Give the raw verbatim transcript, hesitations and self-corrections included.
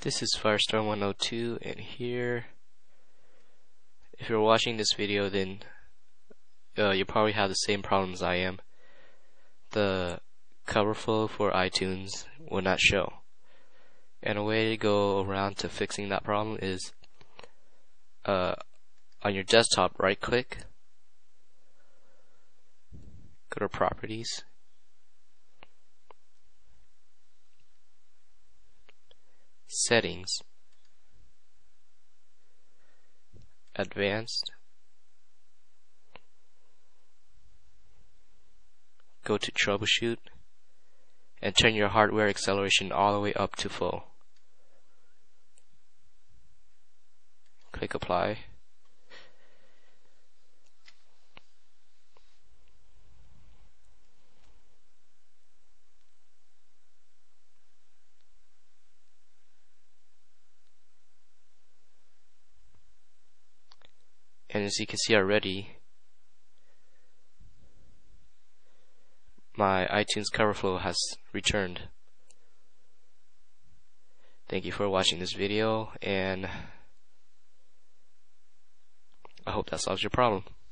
This is Firestorm one oh two, and here, if you're watching this video, then uh, you probably have the same problems I am. The coverflow for iTunes will not show, and a way to go around to fixing that problem is uh, on your desktop, right click, go to Properties, Settings, Advanced, go to Troubleshoot, and turn your hardware acceleration all the way up to full. Click Apply. And as you can see already, my iTunes coverflow has returned. Thank you for watching this video, and I hope that solves your problem.